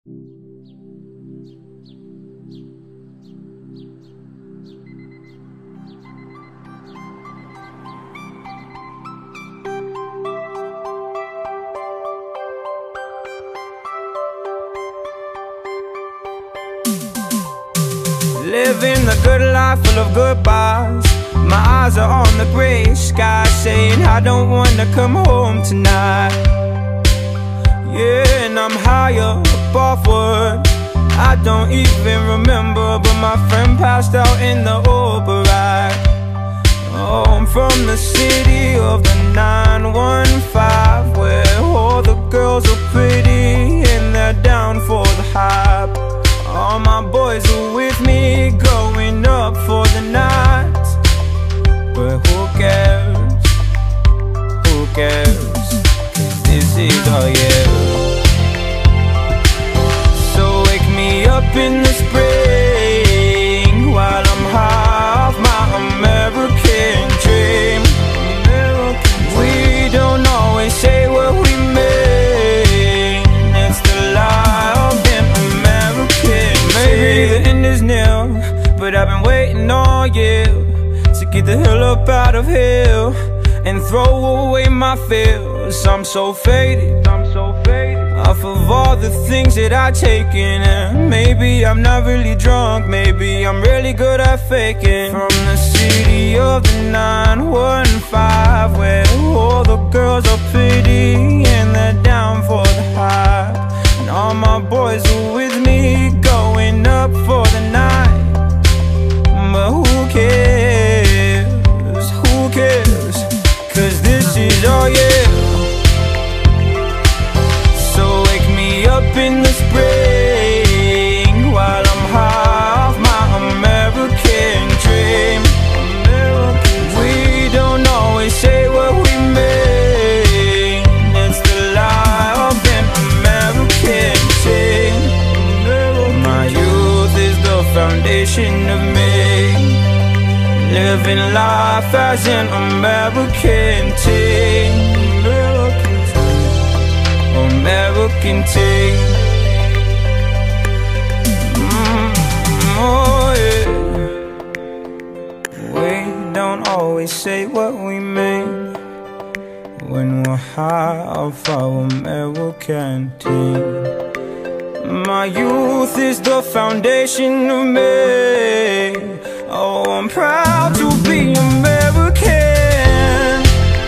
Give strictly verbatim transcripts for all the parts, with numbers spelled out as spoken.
Living the good life full of goodbyes. My eyes are on the grey sky, saying I don't wanna come home tonight. Yeah, and I'm higher above what I don't even remember, but my friend passed out in the Uber ride. Oh, I'm from the city of the nine one five, where all the girls are pretty and they're down for the hype. All my boys are with me, going up for the night. But who cares? Who cares? 'Cause this is our year. So wake me up in the spring while I'm high off my American dream. We don't always say what we mean. It's the lie of being American. Maybe the end is near, but I've been waiting all year to get the hell up out of here and throw away my fears. I'm so faded, I'm so faded off of all the things that I've taken. And maybe I'm not really drunk, maybe I'm really good at faking. From the city of the nine one five, where all the girls are pretty and they're down for the hype. And all my boys are with me, going up for the night. But who cares? Who cares? 'Cause this is all year. So wake me up in the spring while I'm high off my American dream. We don't always say what we mean. It's the lie of an American dream. My youth is the foundation of me, living life as an American teen. American teen. Mm, oh yeah. We don't always say what we mean when we're high off our American teen. My youth is the foundation of me. Oh, I'm proud to be American.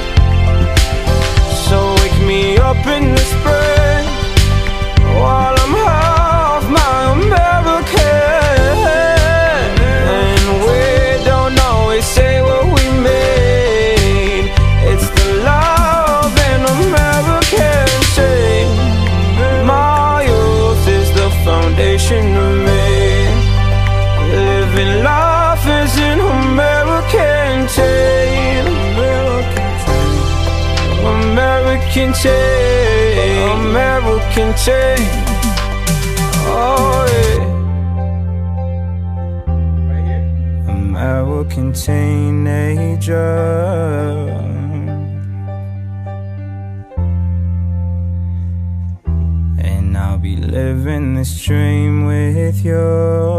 So wake me up in the spring while I'm half my American. And we don't always say what we mean. It's the love and American dream. My youth is the foundation of me, living life as an American teen. American teen, American teen. Oh yeah. American teenager. And I'll be living this dream with you.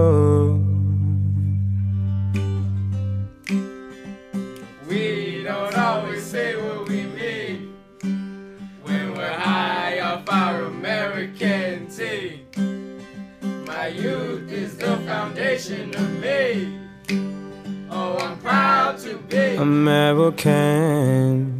We don't always say what we mean when we're high off our American teen. My youth is the foundation of me. Oh, I'm proud to be American.